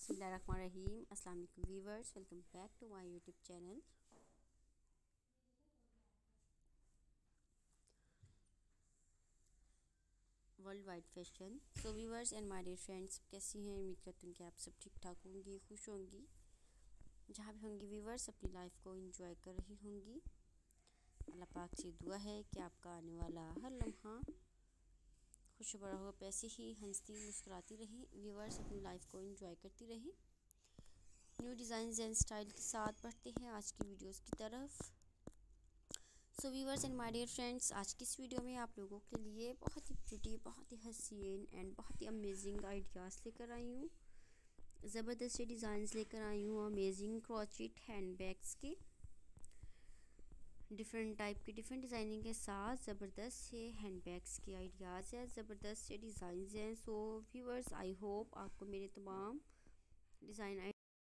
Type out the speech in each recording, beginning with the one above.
बिस्मिल्लाहिर्रहमानिर्रहीम। अस्सलाम वालेकुम viewers, welcome back to my YouTube channel. World wide fashion. So viewers and my dear friends, कैसी हैं? उम्मीद करती हूँ कि आप सब ठीक ठाक होंगी, खुश होंगी, जहाँ भी होंगी व्यूअर्स अपनी लाइफ को एंजॉय कर रही होंगी। अल्लाह पाक से दुआ है कि आपका आने वाला हर लम्हा खुश भरा हो, पैसे ही हंसती मुस्कुराती रहें व्यूअर्स, अपनी लाइफ को एंजॉय करती रहें। न्यू डिज़ाइन एंड स्टाइल के साथ बढ़ते हैं आज की वीडियोस की तरफ। So viewers and my dear friends, आज की इस वीडियो में आप लोगों के लिए बहुत ही ब्यूटी, बहुत ही हसीन एंड बहुत ही अमेजिंग आइडियाज़ लेकर आई हूँ। ज़बरदस्त डिज़ाइंस लेकर आई हूँ, अमेजिंग क्रॉचेट हैंड बैग्स के डिफरेंट टाइप के डिफरेंट डिज़ाइनिंग के साथ ज़बरदस्त से हैंड बैग्स के आइडियाज़ हैं, ज़बरदस्त से डिज़ाइंस हैं। सो व्यूअर्स, आई होप आपको मेरे तमाम डिज़ाइन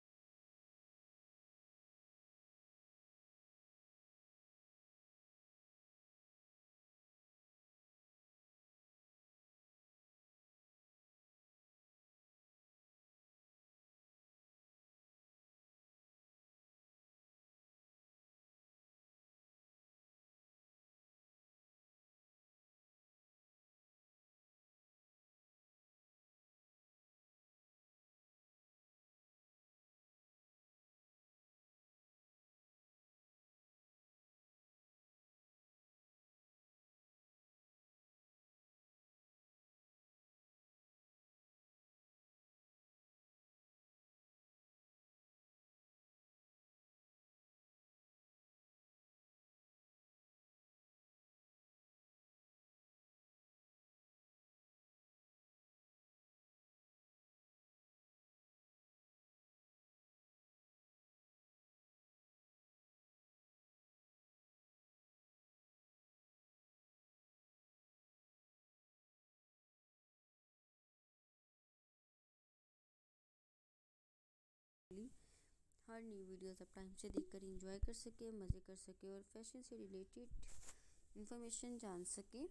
हर न्यू वीडियोस आप टाइम से देखकर एंजॉय कर सके, मज़े कर सके और फैशन से रिलेटेड इंफॉर्मेशन जान सके।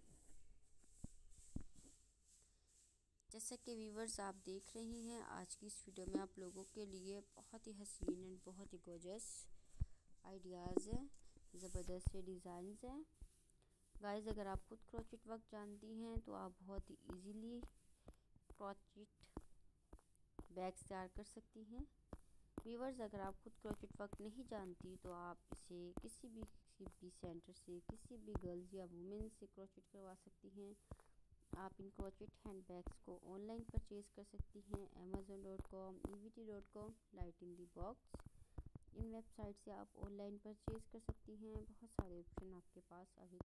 जैसा कि व्यूवर्स आप देख रहे हैं, आज की इस वीडियो में आप लोगों के लिए बहुत ही हसीन एंड बहुत ही गॉर्जियस आइडियाज़ हैं, ज़बरदस्त से डिज़ाइंस हैं। गाइस, अगर आप खुद क्रोचेट वर्क जानती हैं तो आप बहुत ही इजीली क्रोचेट बैग्स तैयार कर सकती हैं। व्यूवर्स, अगर आप खुद क्रोचेट वर्क नहीं जानती तो आप इसे किसी भी सेंटर से, किसी भी गर्ल्स या वुमेन से क्रोचेट करवा सकती हैं। आप इन क्रोचेट हैंड बैग्स को ऑनलाइन परचेज़ कर सकती हैं, amazon.com, evt.com, light in the box. इन वेबसाइट से आप ऑनलाइन परचेज़ कर सकती हैं। बहुत सारे ऑप्शन आपके पास अभी